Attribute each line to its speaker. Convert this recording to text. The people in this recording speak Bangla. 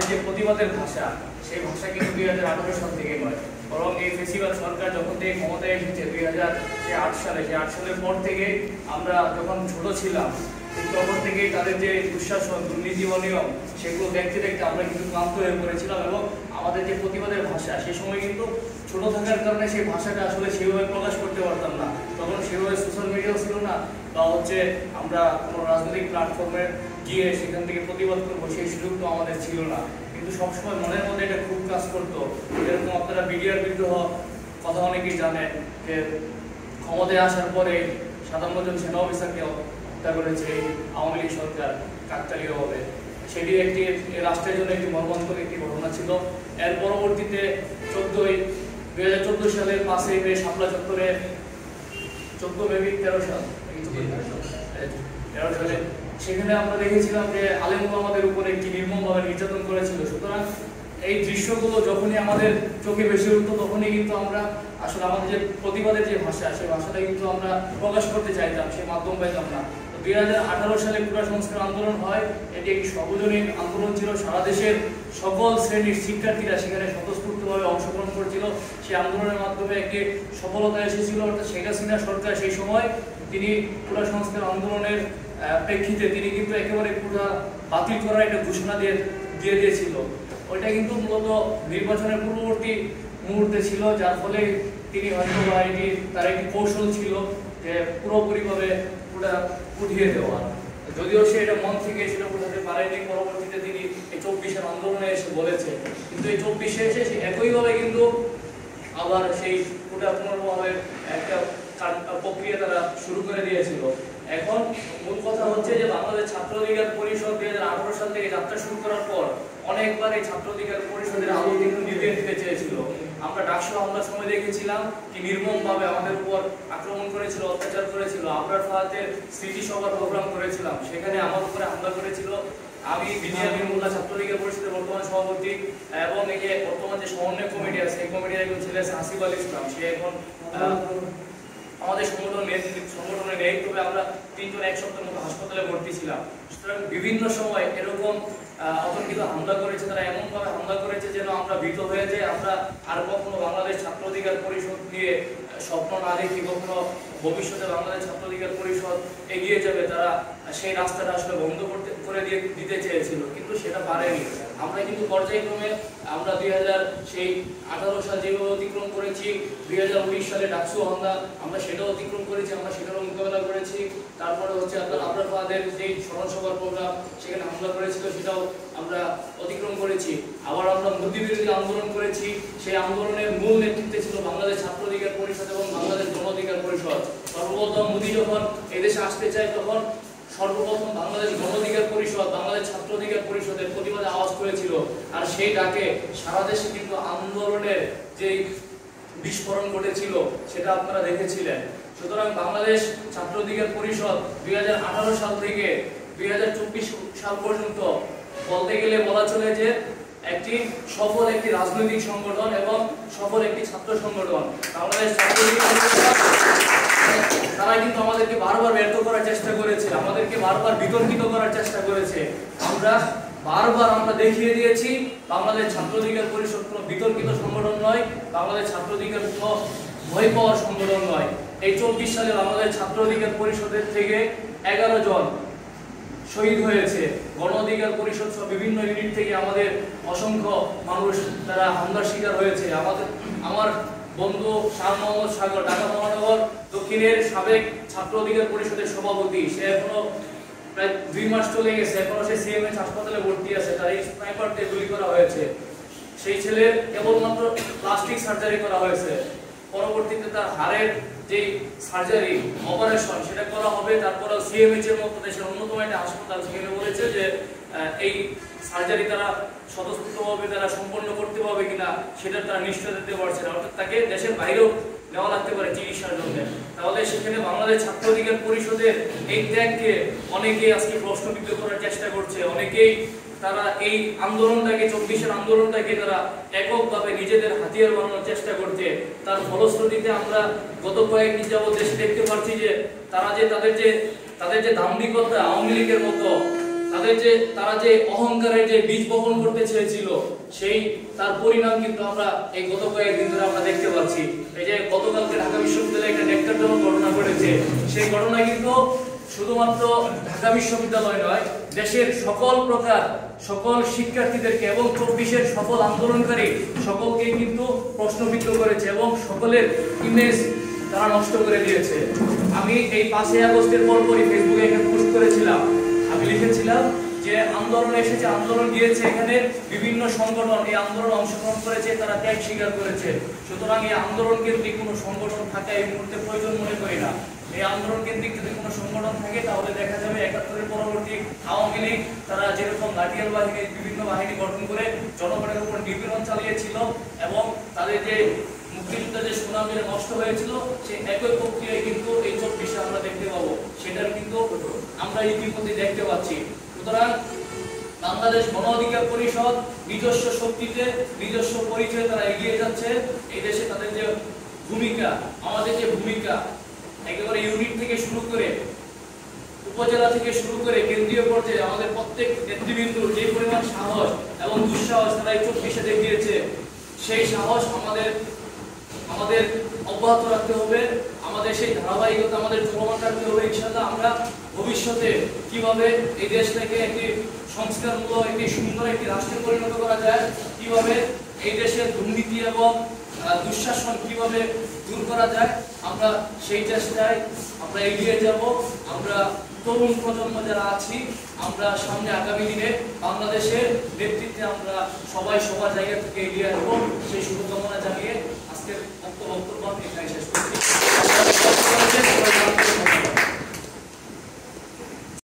Speaker 1: যে প্রতিবাদের ভাষা, সেই ভাষা কিন্তু 2018 সাল থেকে নয়, বরং এই ফেসিবাদ সরকার যখন থেকে ক্ষমতায় এসেছে 2008 সালে, সেই 8 সালের পর থেকে আমরা যখন ছোট ছিলাম তখন থেকেই তাদের যে দুঃশাসন, দুর্নীতি অনিয়ম সেগুলো দেখতে দেখতে আমরা কিন্তু ক্লান্ত হয়ে পড়েছিলাম। এবং আমাদের যে প্রতিবাদের ভাষা, সেই সময় কিন্তু ছোট থাকার কারণে সেই ভাষাটা আসলে সেভাবে প্রকাশ করতে পারতাম না। তখন সেভাবে সোশ্যাল মিডিয়াও ছিল না, বা আমরা কোনো রাজনৈতিক প্ল্যাটফর্মে গিয়ে সেখান থেকে প্রতিবাদ করবো সেই সুযোগ তো আমাদের ছিল না। কিন্তু সবসময় মনের মধ্যে এটা খুব কাজ করতো। যেরকম আপনারা বিডিআর বিদ্রোহ কথা অনেকেই জানেন, যে ক্ষমতায় আসার পরে 57 জন সেনা অফিসারকে হত্যা করেছে আওয়ামী লীগ সরকার কাকতালীয়ভাবে। সেটি একটি রাষ্ট্রের জন্য একটি মর্মান্তিক একটি ঘটনা ছিল। এর পরবর্তীতে 2014 সালের 5ই মে শাপলা চত্বরে 13 সালে সেখানে আমরা দেখেছিলাম যে আলেম ওলামাদের উপরে একটি নির্মমভাবে নির্যাতন করেছিল। সুতরাং এই দৃশ্যগুলো যখনই আমাদের চোখে ভেসে উঠতো তখনই কিন্তু আমরা আসলে আমাদের যে প্রতিবাদের যে ভাষা, সেই ভাষাটা কিন্তু আমরা প্রকাশ করতে চাইতাম, সেই মাধ্যম পাইতাম না। 2018 সালে কোটা সংস্কার আন্দোলন হয়। এটি একটি সর্বজনীন আন্দোলন ছিল, সারা দেশের সকল শ্রেণীর শিক্ষার্থীরা সেখানে স্বতঃস্ফূর্তভাবে অংশগ্রহণ করেছিল। সেই আন্দোলনের মাধ্যমে একটি সফলতা এসেছিল, অর্থাৎ শেখ হাসিনা সরকার সেই সময় তিনি কোটা সংস্কার আন্দোলনের প্রেক্ষিতে তিনি কিন্তু একেবারে কোটা বাতিল করার একটা ঘোষণা দিয়ে দিয়েছিল। ওইটা কিন্তু মূলত নির্বাচনের পূর্ববর্তী মুহূর্তে ছিল, যার ফলে তিনি হয়তো বা এটি তার একটি কৌশল ছিল যে পুরোপুরিভাবে পুরা উঠিয়ে দেওয়া। যদিও সে এটা মন থেকে সেটা বোঝাতে পারেনি, পরবর্তীতে তিনি এই 24-এর আন্দোলনে এসে বলেছে। কিন্তু এই 24-এ এসে সে একইভাবে কিন্তু আবার সেই পুরা পুনর্ভাবে একটা প্রক্রিয়া তারা শুরু করে দিয়েছিল। এখন মূল কথা হচ্ছে যে বাংলাদেশ ছাত্র অধিকার পরিষদ 2018 সাল থেকে যাত্রা শুরু করার পর অনেকবার এই ছাত্র অধিকার পরিষদের আলো কিন্তু নিভিয়ে দিতে চেয়েছিল। আমরা ডাকসু হামলার সময় দেখেছিলাম কি নির্মমভাবে আমাদের উপর আক্রমণ করেছিল, অত্যাচার করেছিল। আমরা ফাহাদের স্মৃতি সভার প্রোগ্রাম করেছিলাম, সেখানে আমার উপরে হামলা করেছিল। আমি বিনিয়ামিন মোল্লা ছাত্র অধিকার পরিষদের বর্তমান সভাপতি এবং এই যে বর্তমান যে সমন্বয় কমিটি আছে, এই কমিটির একজন ছেলে আছে হাসিব আল ইসলাম, সে এখন আমাদের সংগঠনের নেই। তবে আমরা 3 জন এক সপ্তাহের মতো হাসপাতালে ভর্তি ছিলাম। সুতরাং বিভিন্ন সময় এরকম অতর্কিত হামলা করেছে, তারা এমনভাবে হামলা করেছে যেন আমরা ভীত হয়ে যাই, আমরা আর কখনো বাংলাদেশ ছাত্র অধিকার পরিষদ নিয়ে স্বপ্ন না দেখি, কখনো ভবিষ্যতে বাংলাদেশ ছাত্র অধিকার পরিষদ এগিয়ে যাবে। তারা সেই রাস্তাটা আসলে বন্ধ করে দিতে চেয়েছিল, কিন্তু সেটা পারেনি। আমরা কিন্তু পর্যায়ক্রমে আমরা 2018 সাল যেভাবে অতিক্রম করেছি, 2019 সালে ডাকসু হামলা আমরা সেটাও অতিক্রম করেছি, আমরা সেটারও মোকাবেলা করেছি। তারপরে আপনার আবরার ফাহাদের যে স্মরণ সভার প্রোগ্রাম সেখানে হামলা করেছিল, সেটাও আমরা অতিক্রম করেছি। আবার আমরা মোদী বিরোধী আন্দোলন করেছি, সেই আন্দোলনের মূল নেতৃত্বে ছিল বাংলাদেশ ছাত্র অধিকার পরিষদ এবং বাংলাদেশ গণ অধিকার পরিষদ। সর্বপ্রথম মোদী যখন এদেশে আসতে চায় তখন সর্বপ্রথম বাংলাদেশ গণ অধিকার পরিষদ, বাংলাদেশ ছাত্র অধিকার পরিষদের প্রতিবাদে আওয়াজ করেছিল। আর সেই ডাকে সারা দেশে কিন্তু আন্দোলনের যে বিস্ফোরণ ঘটেছিল সেটা আপনারা দেখেছিলেন। সুতরাং বাংলাদেশ ছাত্র অধিকার পরিষদ 2018 সাল থেকে 2024 সাল পর্যন্ত বলতে গেলে বলা চলে যে একটি সফল একটি রাজনৈতিক সংগঠন এবং সফল একটি ছাত্র সংগঠন। বাংলাদেশ ছাত্র অধিকার পরিষদ তারা কিন্তু আমাদেরকে বারবার ব্যর্থ করার চেষ্টা করেছে, আমাদেরকে বারবার বিতর্কিত করার চেষ্টা করেছে। আমরা বারবার দেখিয়ে দিয়েছি বাংলাদেশ ছাত্র অধিকার পরিষদ কোনো বিতর্কিত সংগঠন নয়, বাংলাদেশ ছাত্র অধিকার কোনো ভয় পাওয়ার সংগঠন নয়। এই 24 সালে বাংলাদেশ ছাত্র অধিকার পরিষদের থেকে 11 জন শহীদ হয়েছে। গণ অধিকার পরিষদ সহ বিভিন্ন ইউনিট থেকে আমাদের অসংখ্য মানুষ তারা হামলার শিকার হয়েছে। আমার বন্ধু শাহ মোহাম্মদ সাগর ঢাকা মহানগর দক্ষিণের সাবেক ছাত্র অধিকার পরিষদের সভাপতি, সে এখনো প্রায় 2 মাস চলে গেছে, এখনো সে সিএমএইচ হাসপাতালে ভর্তি আছে, তার এই স্নাইপার দিয়ে গুলি করা হয়েছে। সেই ছেলের কেবলমাত্র প্লাস্টিক সার্জারি করা হয়েছে, পরবর্তীতে তার হাড়ের যে সার্জারি অপারেশন সেটা করা হবে। তারপরে সিএমএইচ এর মতো দেশের অন্যতম একটা হাসপাতাল সেখানে বলেছে যে এই সার্জারি তারা স্বতঃস্ফূর্তভাবে তারা সম্পন্ন করতে পারবে কিনা সেটা তারা নিশ্চয়তা দিতে পারছে না, অর্থাৎ তাকে দেশের বাইরেও নেওয়া লাগতে পারে চিকিৎসার জন্য। তাহলে সেখানে বাংলাদেশ ছাত্র অধিকার পরিষদের এই ত্যাগকে অনেকেই আজকে প্রশ্নবিদ্ধ করার চেষ্টা করছে, অনেকেই তারা এই আন্দোলনটাকে 24-এর আন্দোলনটাকে তারা এককভাবে নিজেদের হাতিয়ার বানানোর চেষ্টা করছে। তার ফলশ্রুতিতে আমরা গত কয়েকদিন যাবত দেশে দেখতে পাচ্ছি যে তারা যে তাদের যে দাম্ভিকতা আওয়ামী লীগের মতো তারা যে অহংকারের যে বীজ বপন করতে চেয়েছিল, সেই তার পরিণাম কিন্তু আমরা এই গত কয়েকদিন ধরে আমরা দেখতে পাচ্ছি। এই যে গতকালকে ঢাকা বিশ্ববিদ্যালয়ে একটা ন্যক্কারজনক ঘটনা ঘটেছে, সেই ঘটনা কিন্তু শুধুমাত্র ঢাকা বিশ্ববিদ্যালয় নয়, দেশের সকল শিক্ষার্থীদেরকে এবং 24-এর সকল আন্দোলনকারী সকলকে কিন্তু প্রশ্নবিদ্ধ করেছে এবং সকলের ইমেজ তারা নষ্ট করে দিয়েছে। আমি এই 5 আগস্টের পরপরই ফেসবুকে একটা পোস্ট করেছিলাম। আমি লিখেছিলাম যে আন্দোলন এসেছে, আন্দোলন গিয়েছে, এখানে বিভিন্ন সংগঠন এই আন্দোলন অংশগ্রহণ করেছে, তারা ত্যাগ স্বীকার করেছে। সুতরাং এই আন্দোলন কেন্দ্রিক কোনো সংগঠন থাকা এই মুহূর্তে প্রয়োজন মনে করি না। এই আন্দোলন কেন্দ্রিক যদি কোনো সংগঠন থাকে তাহলে দেখা যাবে 71-এর পরবর্তী আওয়ামী লীগ তারা যেরকম লাঠিয়াল বাহিনী বিভিন্ন বাহিনী গঠন করে জনগণের উপর নিপীড়ন চালিয়েছিল এবং তাদের যে মুক্তিযুদ্ধে যে সুনাম যে নষ্ট হয়েছিল, সেই একই প্রক্রিয়ায় কিন্তু এই 24-এ আমরা দেখতে পাবো। সেটার কিন্তু আমরা ইতিমধ্যে দেখতে পাচ্ছি। সুতরাং বাংলাদেশ গণ অধিকার পরিষদ নিজস্ব শক্তিতে নিজস্ব পরিচয়ে তারা এগিয়ে যাচ্ছে। এই দেশে তাদের যে ভূমিকা, আমাদের যে ভূমিকা, একেবারে ইউনিট থেকে শুরু করে উপজেলা থেকে শুরু করে কেন্দ্রীয় পর্যায়ে আমাদের প্রত্যেক নেতৃবৃন্দুর যে পরিমাণ সাহস এবং দুঃসাহস তারা এই 24-এ দেখিয়েছে, সেই সাহস আমাদের অব্যাহত রাখতে হবে। আমাদের সেই ধারাবাহিকতা আমাদের চলমান রাখতে হবে। ইনশাআল্লাহ আমরা ভবিষ্যতে কিভাবে এই দেশটাকে একটি সংস্কারমূলক একটি সুন্দর একটি রাষ্ট্রে পরিণত করা যায়, কিভাবে এই দেশের দুর্নীতি এবং দুঃশাসন কিভাবে দূর করা যায়, আমরা সেই চেষ্টায় আমরা এগিয়ে যাব। আমরা তরুণ প্রজন্ম যারা আছি, আমরা সামনে আগামী দিনে বাংলাদেশের নেতৃত্বে আমরা সবাই সবার জায়গা থেকে এগিয়ে আসবো, সেই শুভকামনা জানিয়ে আজকের বক্তব্য এখানে শেষ করছি।